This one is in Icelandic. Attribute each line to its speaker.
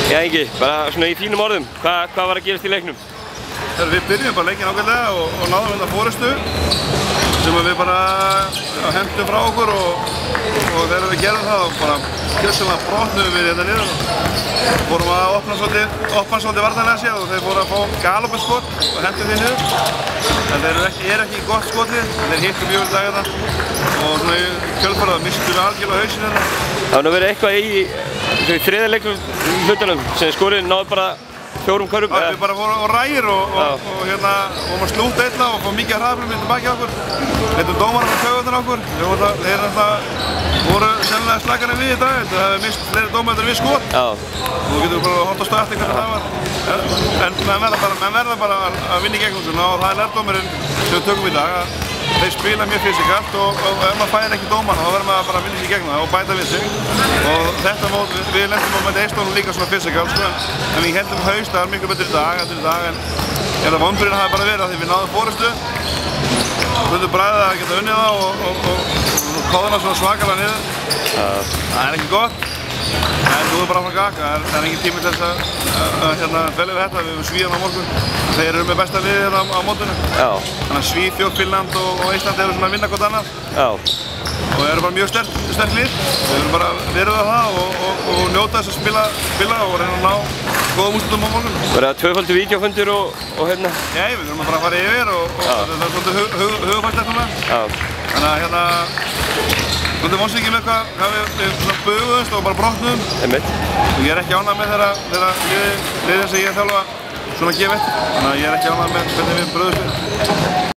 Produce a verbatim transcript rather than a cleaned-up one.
Speaker 1: Já Ingi, bara svona í þínum orðum, hvað, hvað var að gerast í leiknum?
Speaker 2: Þegar við byrjum bara leikinn ágætlega og, og náðum hérna fórystu sem við bara ja, hendum frá okkur og, og þegar við gerum það og bara kjössalega brotnum við hérna niður og fórum að opna svolítið, opna svolítið vartanlega sér og þeir fóru að fá galopinskot og hendum því niður. En þeir eru ekki, er ekki gott skotið, þeir hittum mjög vel dag hérna og svona í kjölfarið mistum við algjörlega hausinn hérna.
Speaker 1: Það var verið eitthvað í þriðja leikum hlutunum sem skorið náðu bara fjórum körfum?
Speaker 2: Ja, við bara vorum á rægir og, og, og hérna vorum að slúta illa og fá mikið hraðflum inn tilbaki á okkur. Leitum dómarinn að kauða á okkur. Þeir voru sennilega slakari við í dag, það hefði mist fleiri dómar en við skot. Já. Og þú getur bara að horta á starti hvernig það var. En menn verða bara, menn verða bara að vinna í gegnum svona og það er lærdómurinn sem við tökum í dag. Þeir spila mjög fysikalt og, og ef maður fær ekki dómarna þá verður maður bara að vinna sér í gegnum það og bæta við sig. Og þetta mót, við, við lendum á með Eistónum líka svona fysikalt sko, en við heldum haust það er miklu betur í dag, í dag en hérna vonbrýðin hafi bara verið að því við náðum fórystu. Við höfum bræðið að geta unnið það og, og, og, og kóðuna svona svakalega niður. Uh. Það er ekki gott. En þú er bara frá gakk, það er engin tími til þess að, að hérna velja við þetta, við höfum Svíðan á morgun. Þeir eru með besta liðið hérna á, á mótinu. Já. Þannig að Svíþjóð, Finnland og, og Ísland eru svona að vinna hvort annað. Já. Og þeir eru bara mjög sterk, sterk lið. Við erum bara verið á það og, og, og njóta þess að spila, spila og reyna að ná góðum úrslitum á morgun. Verður það tvöfaldur vídeófundir og, og hérna? Já, við þurfum að fara að fara yfir og, og það er svolítið hug, hug, hugfæslegt núna. Já. Þannig að hérna Þú ert vonsvikið með hvað, hvað við, við buguðumst og bara brotnum. Einmitt. Og ég er ekki ánægð með þeirra liðin sem ég þjálfa svona að gefa eftir. Þannig að ég er ekki ánægð með hvernig við brugðumst við.